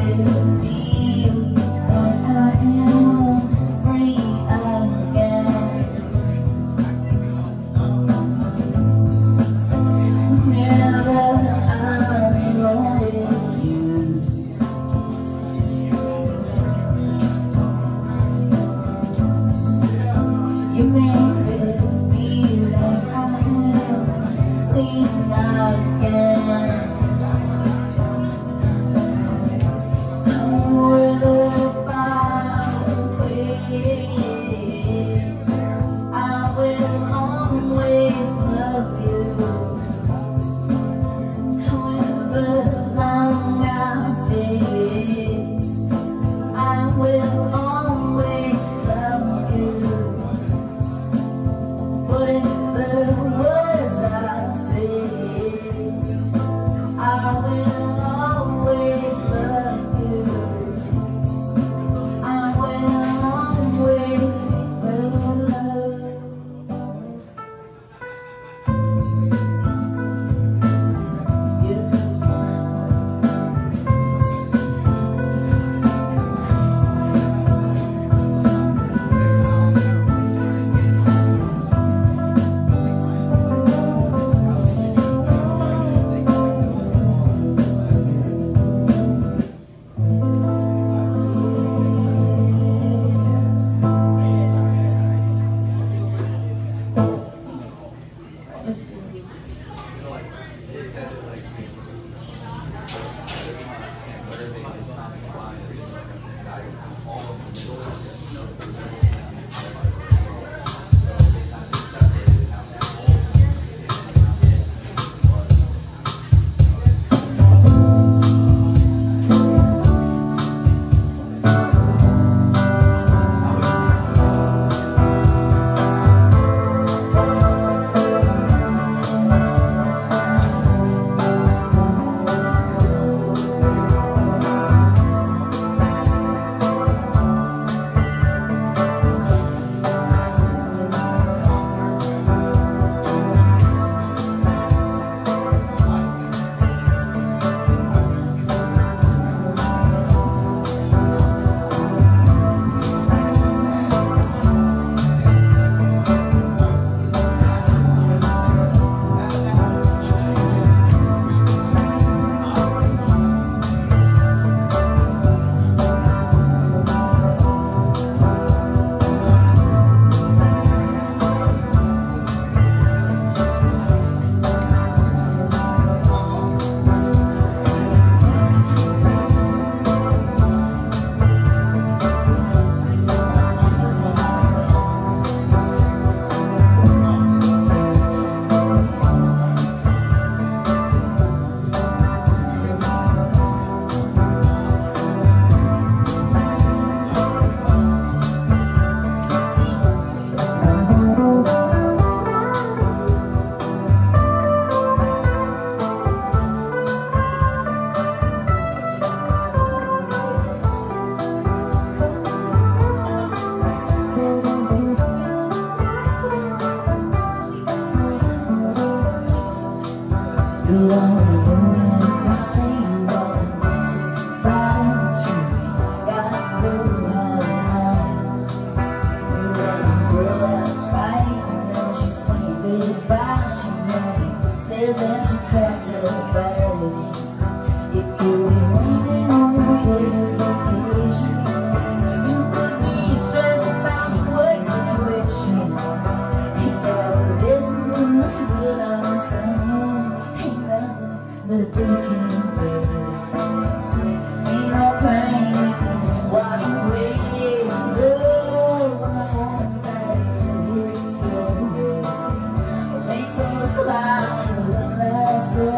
Clouds of the last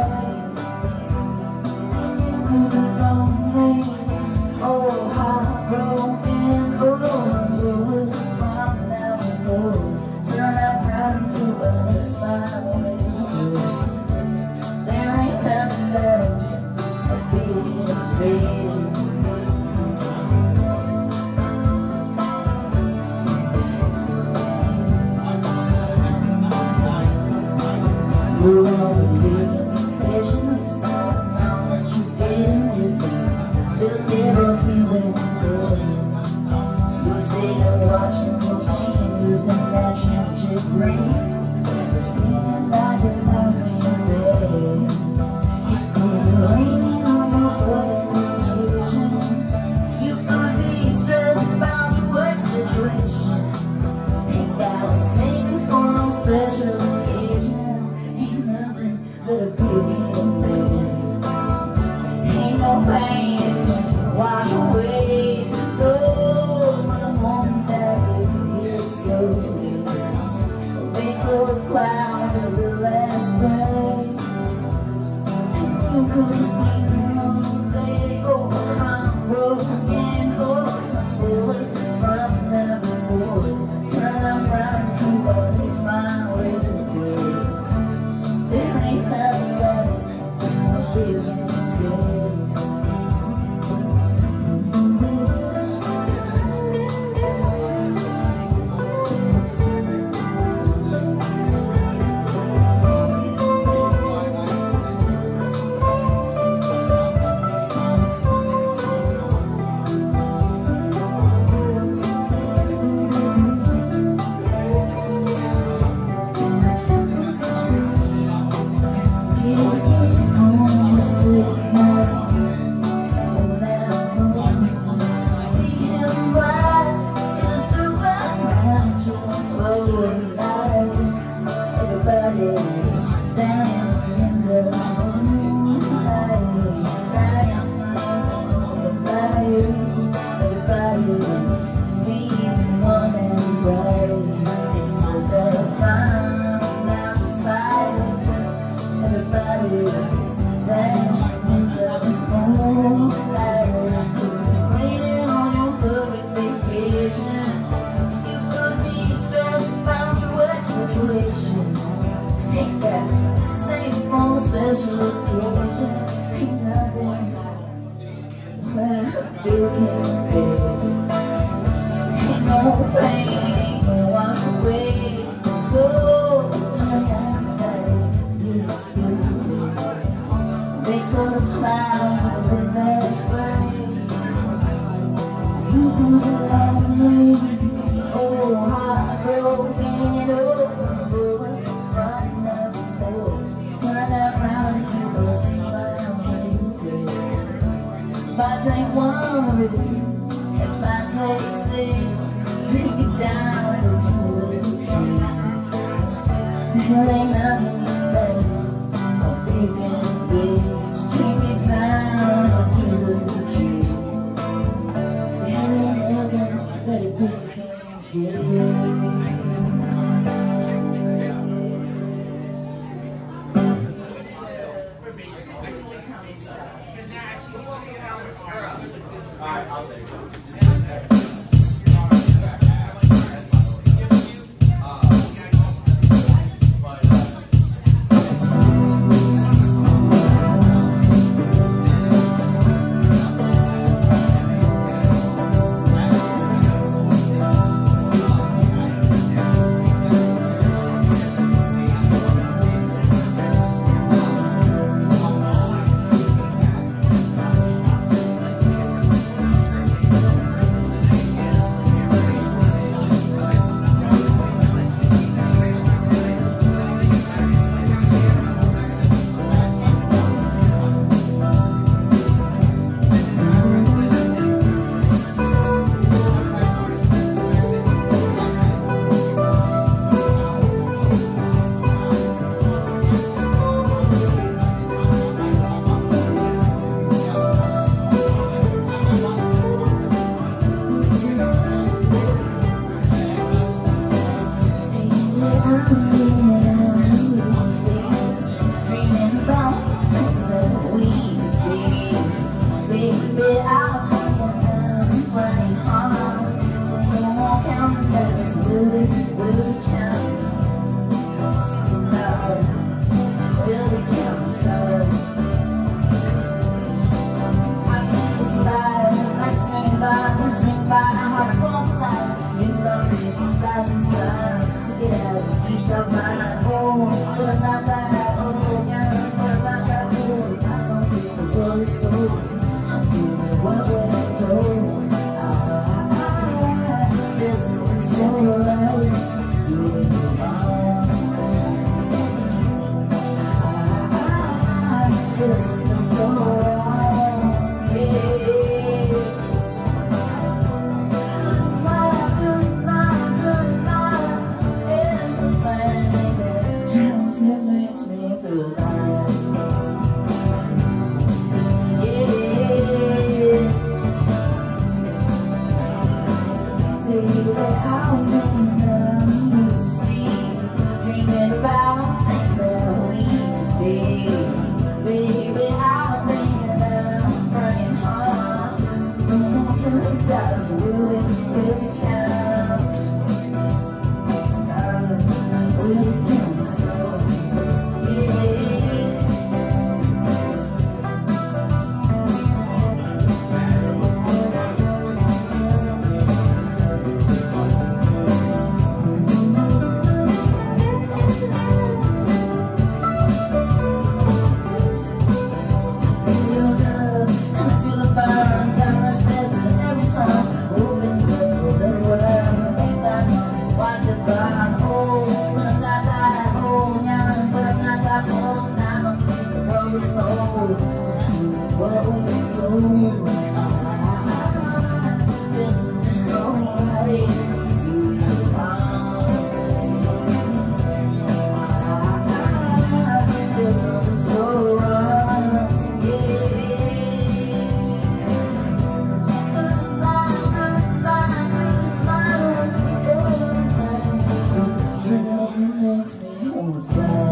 never feeling good. You'll stay there watching your team losing that championship ring. It's feeling like you're not being fair. It could be raining on your perfect vision. You could be stressed about your work situation. Ain't gotta save it for no special occasion. Ain't nothing but a big thing. Ain't no pain wash away. Oh, when the moment that it hits your lips, it makes those clouds a little less gray. And you could be wrong, they go around, broken, go from never before. Turn around to a smile with a grin. There ain't nothing better than a feeling good. Ain't that same for special occasion. Ain't nothing where you can be. Ain't no pain can wash away. Oh, I'm it's you. Makes those clouds a little less gray. You could be lonely. Oh, heartbroken. Oh, might take one with you, it might take six. Drink it down into the tree. There ain't nothing better than big and big. Drink it down into the tree. There ain't nothing better than big and big. Alright, I'll take it. What that is really, really count. Skies really count still. What we do, this is so right. Do you want this is so wrong, yeah. Goodbye, goodbye, goodbye. Dreams makes me wanna fly.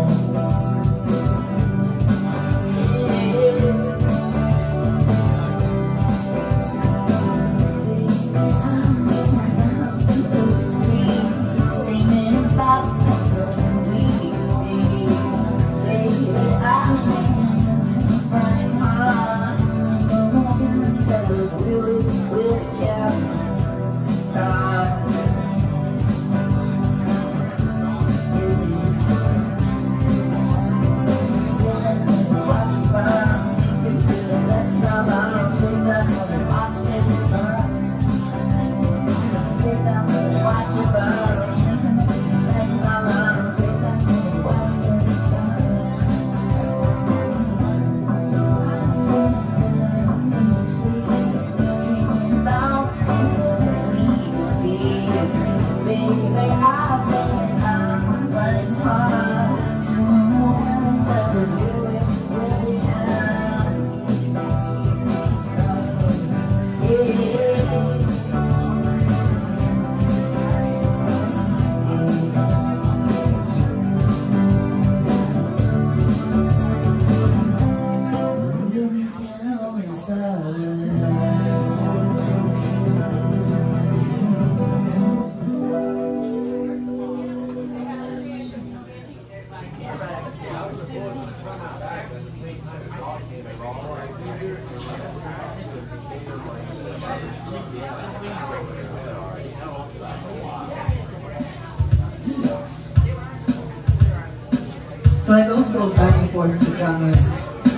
So I go back and forth to genres.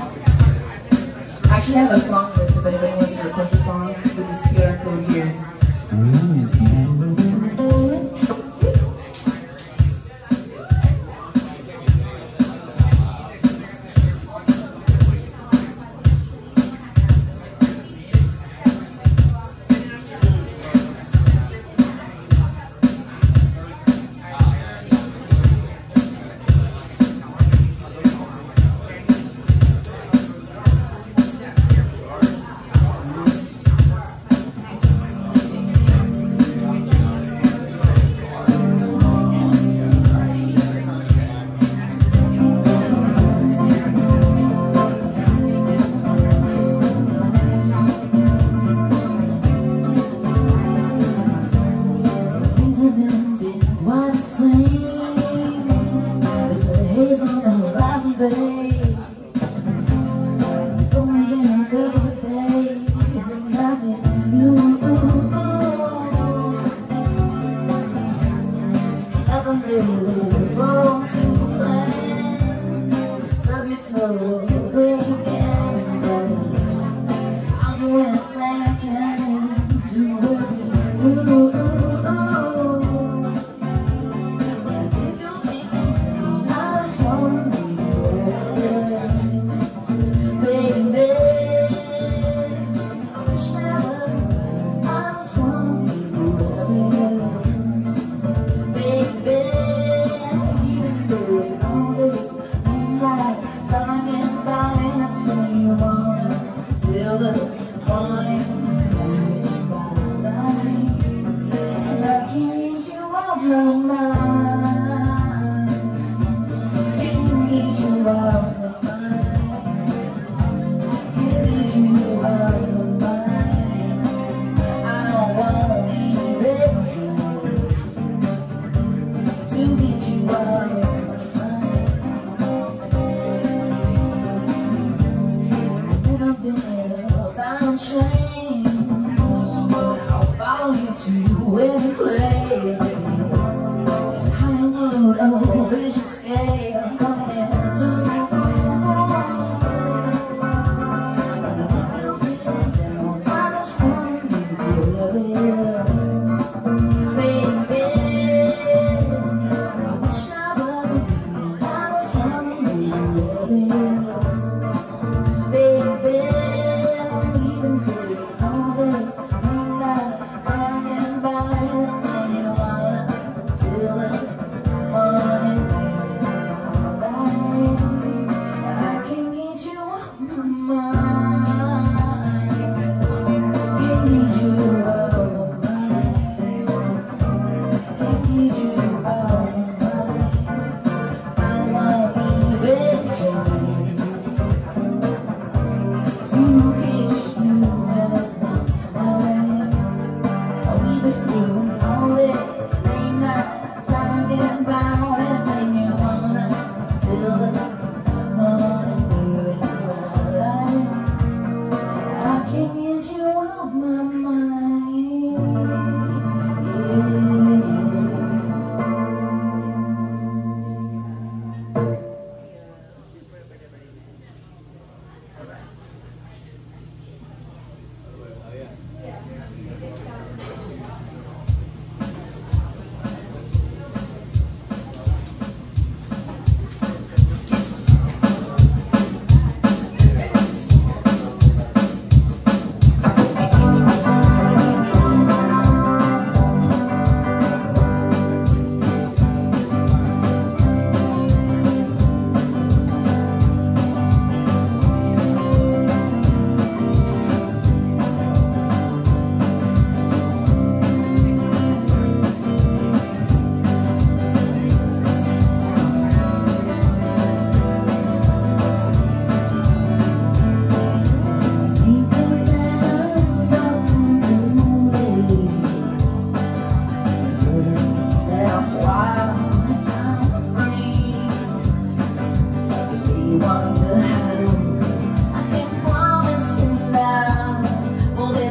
I actually have a song list if anybody wants to request a song with this QR code here.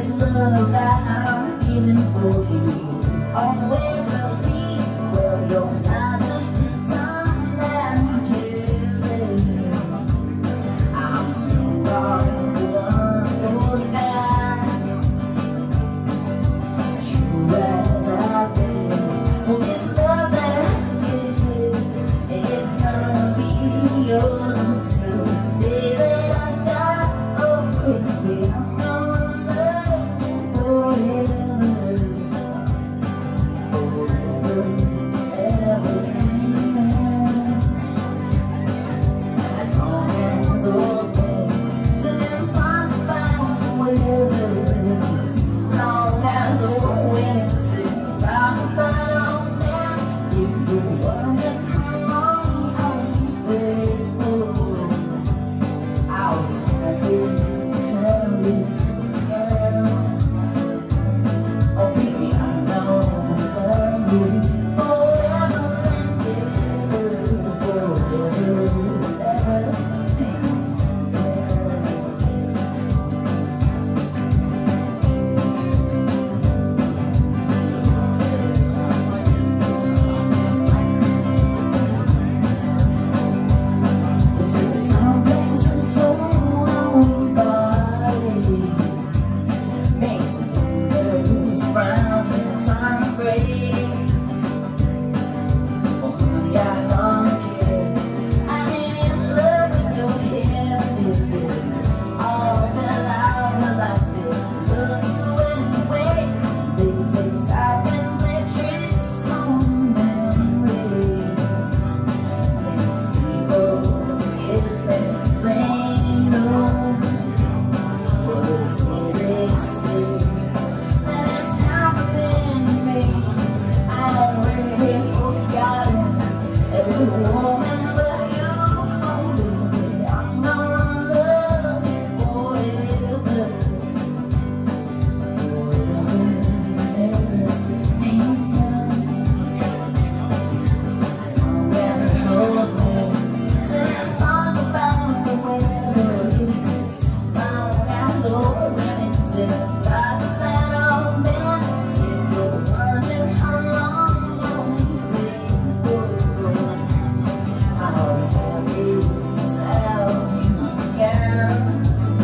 this love that I'm feeling for you always will be. Well, you're not just something that I'm killing. I'm wrong to one those guys, true as I've been. But this love that I give is gonna be yours until the day that I die. Oh, baby, I'm gonna love you forever, forever, amen. As long as we're dancing sunbound weather, as long as we're winning, sitting talking about our man. If you're wondering how long I'll be faithful, I'll be happy to tell you, yeah. Oh baby, I know I love you forever and ever, forever, ever, amen. Cause every time things are told on my body, makes the fingers brown and turn gray. Oh honey, I don't care. I'm in love with your hair. If it's all fell will I still love you anyway? They say time can play tricks on memory, makes people forget things they know. But it's easy to see that it's happening to me. I've already forgotten every woman but you. Oh baby, I'm gonna love you forever, forever, amen. As long as old men sing songs about the weather, as long as old women sing talk about old men. If you're wondering how long I'll be faithful, I'll be happy to tell you again.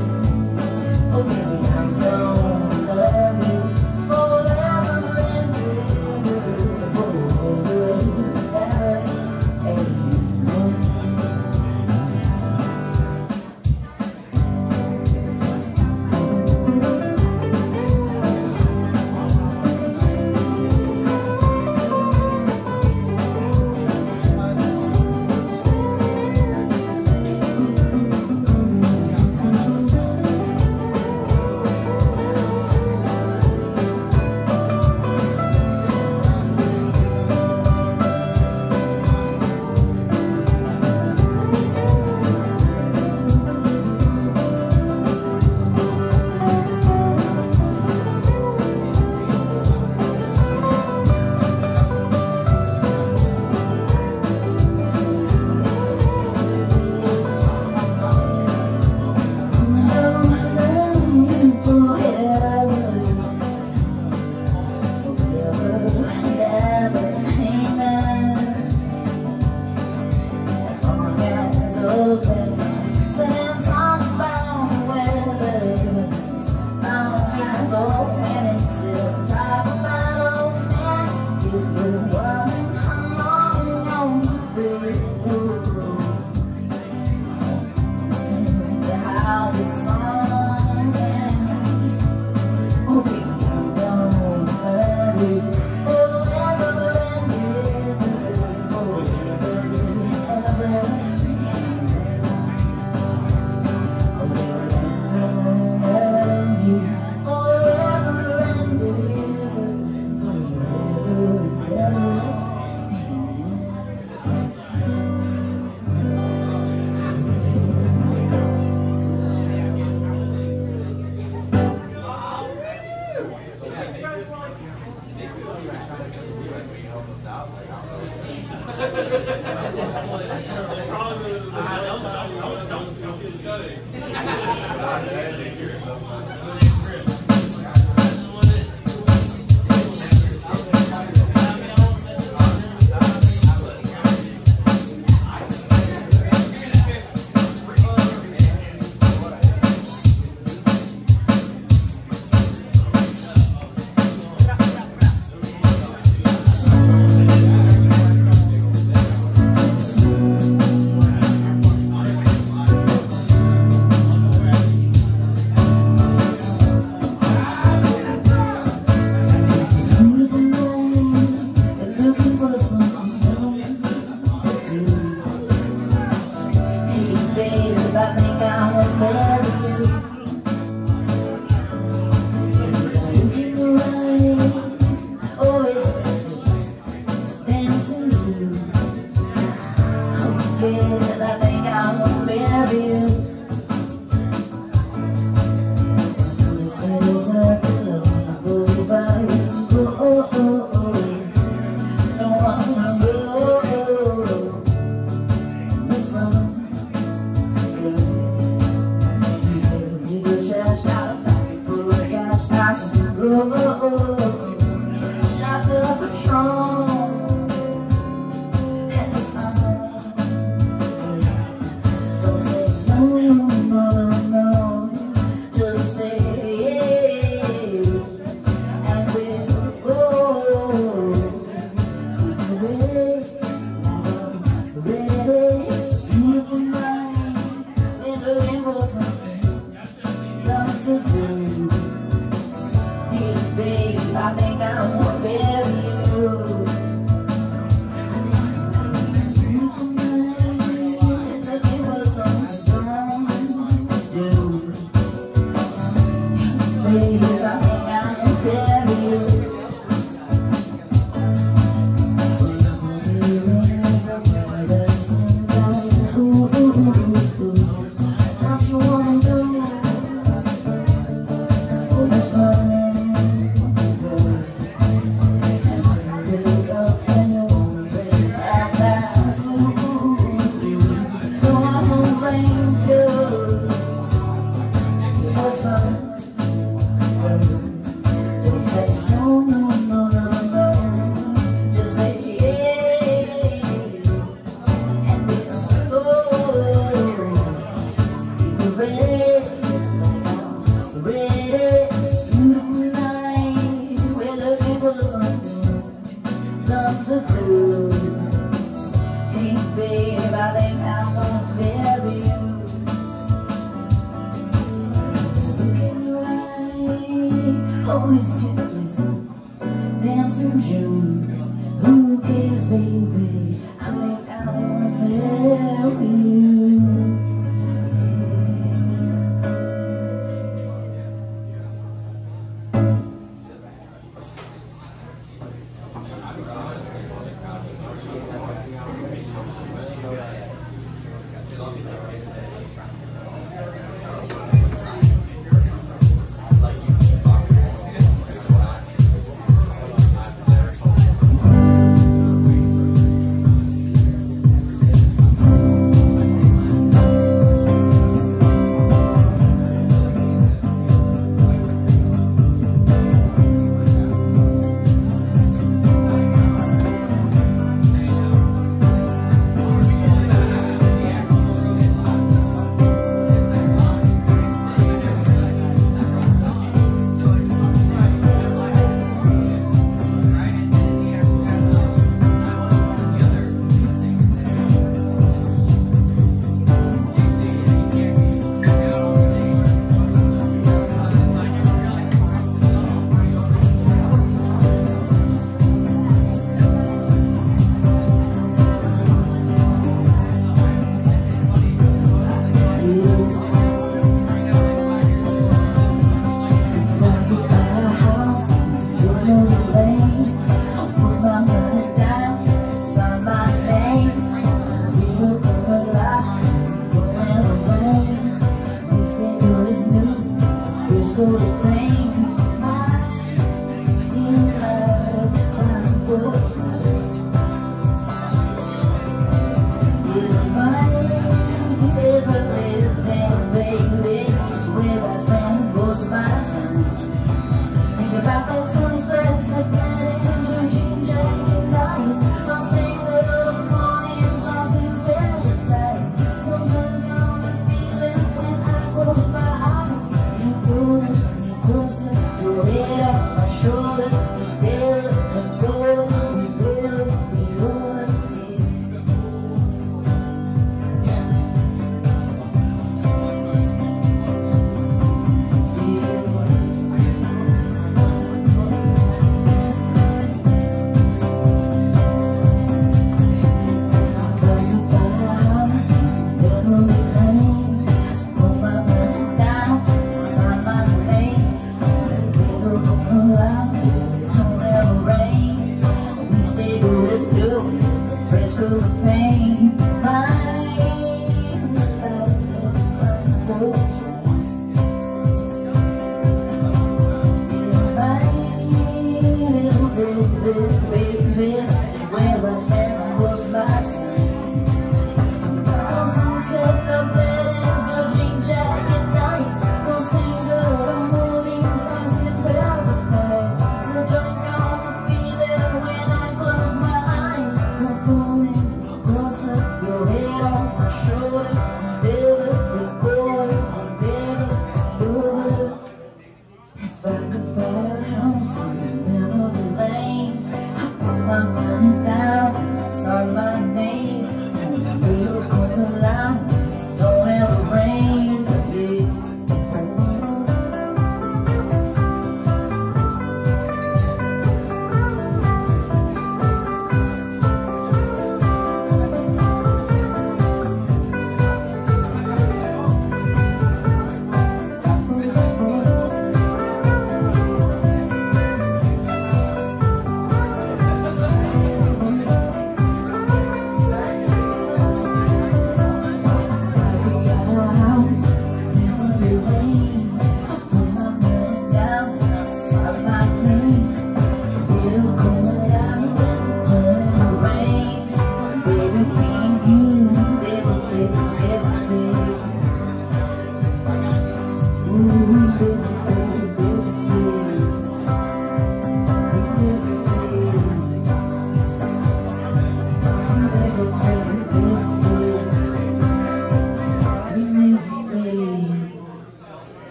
Oh baby, I'm gonna love you forever and ever, forever, ever, amen. Forever Shots of Patron and the sun. Don't say no, no, no, no, just stay and we'll go. Ready, it's a beautiful night. We're looking for something done to do. Hey babe, I think I wanna bury you. Beautiful night, we're looking for something done to do. Hey babe, I think I wanna bury you. Always jealous, dancing Jews. Who cares, baby? I think I wanna marry you.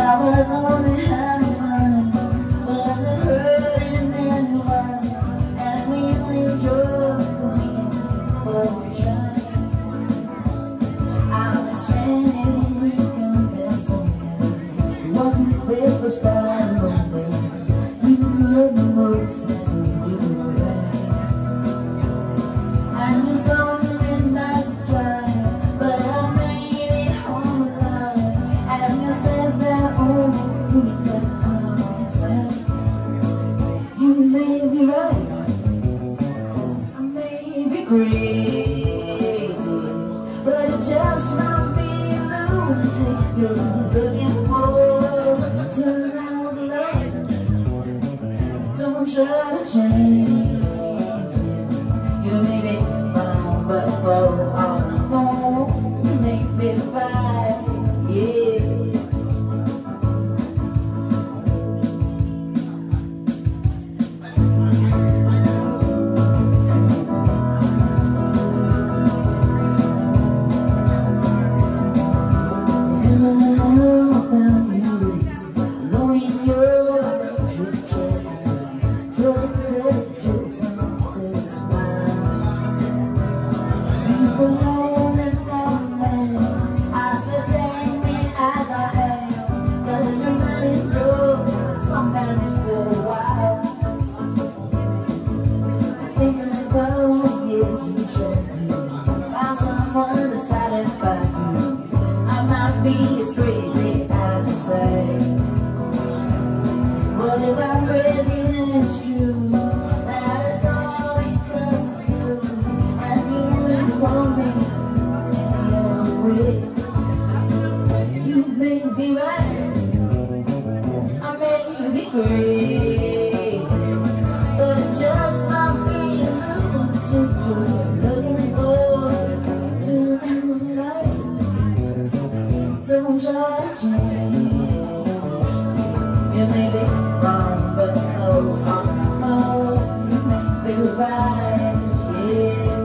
I was only having fun, wasn't hurting anyone, and we only enjoyed the weekend for a shine. I was stranded in Kempsville, walking with the style of the day. You made the most out of you right. And you told me not to try, but I made it home alive. And you said that only you said I'm sad. You may be right, I may be crazy, but it just might be a lunatic you're looking for. Turn out the light, don't try to change me. You may be wrong, but for all I know, you may be right, yeah. Be as crazy as you say. Well, if I'm crazy, then it's true that it's all because of you, and you wouldn't want me any other way. You may be right, I may be crazy, but it just might be a lunatic you're looking for. Turn out the light, don't try to change. You may be wrong, but oh, oh, you may be right, yeah.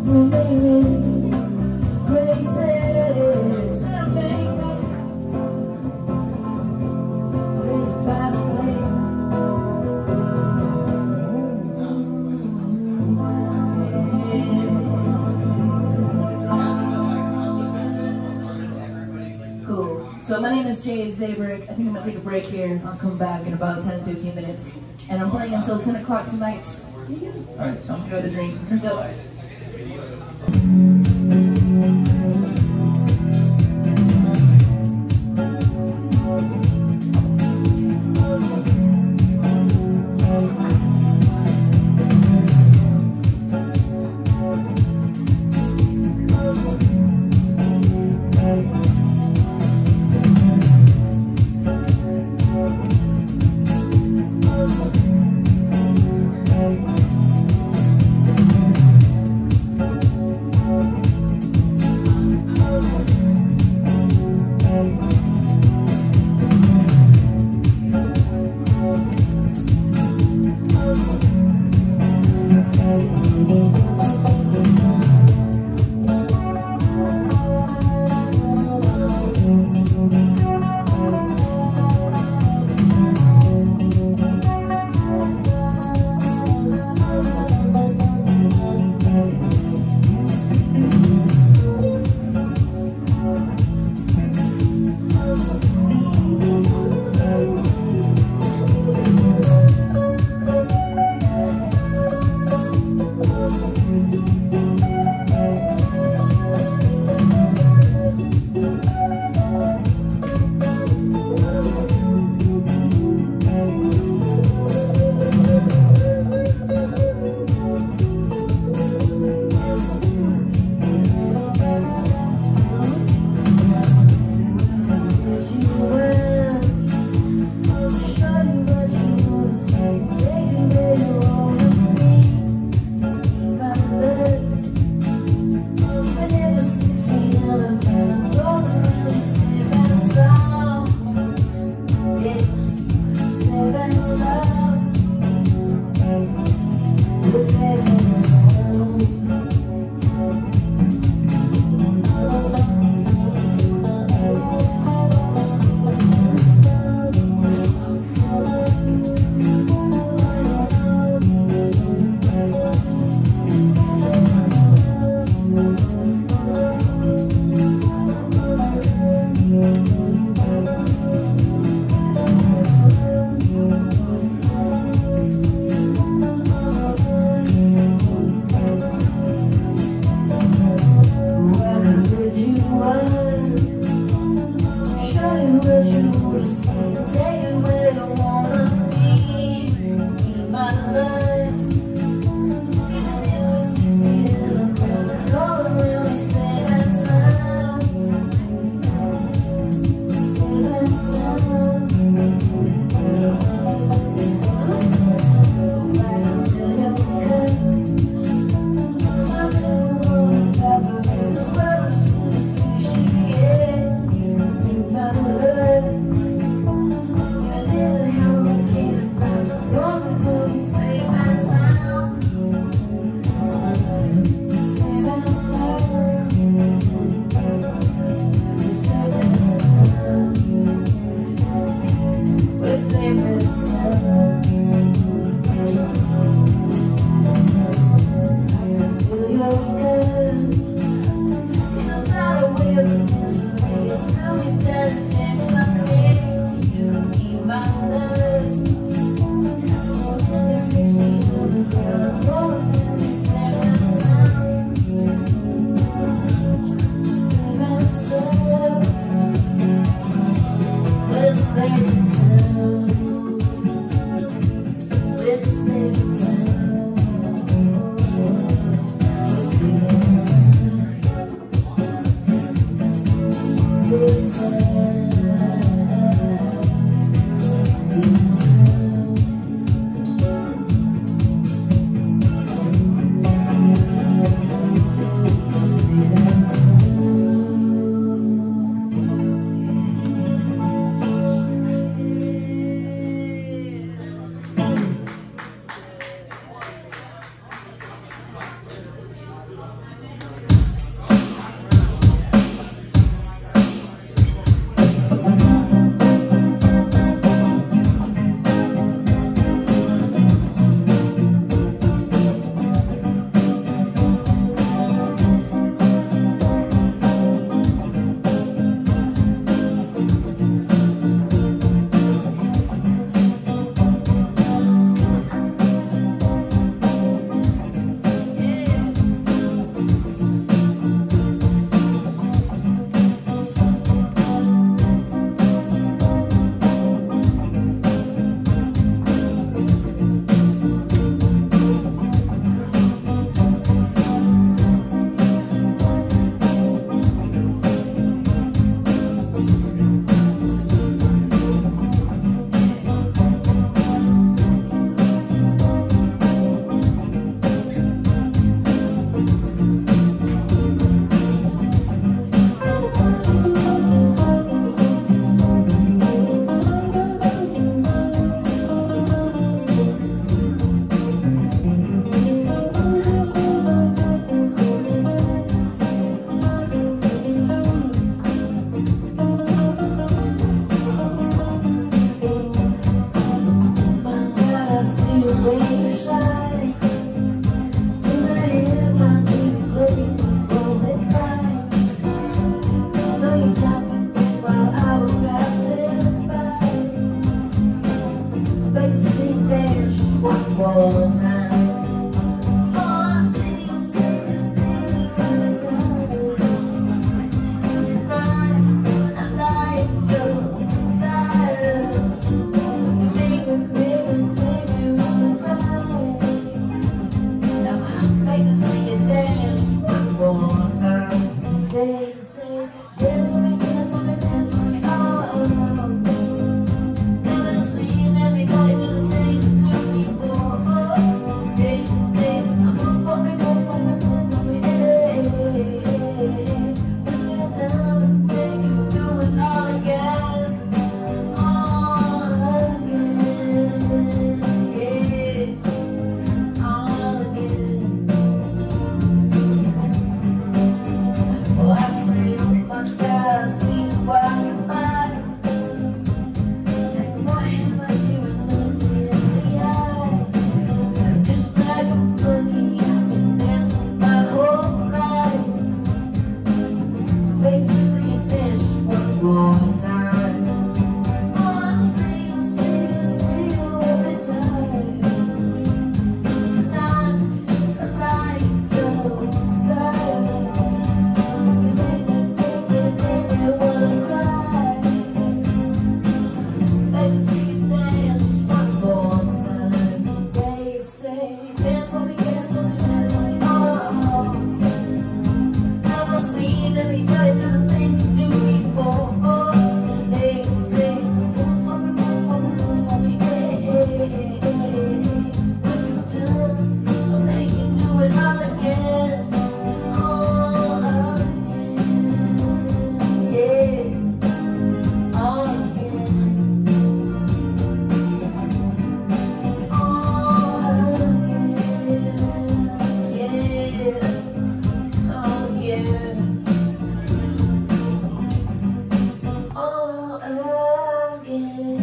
make me crazy. Crazy fast play. Cool. So my name is Jay Zabrik. I think I'm gonna take a break here. I'll come back in about 10-15 minutes. And I'm playing until 10 o'clock tonight. Alright, so I'm gonna go to the drink. Drink up. again. All again.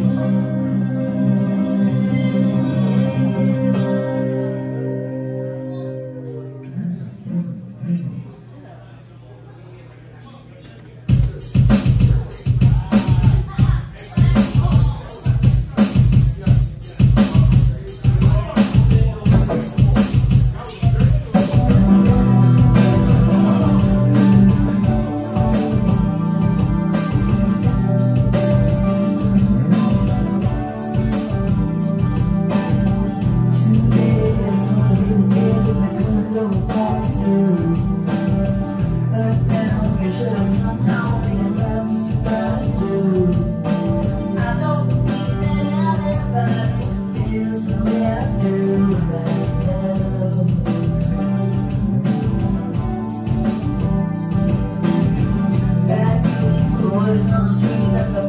On the street that the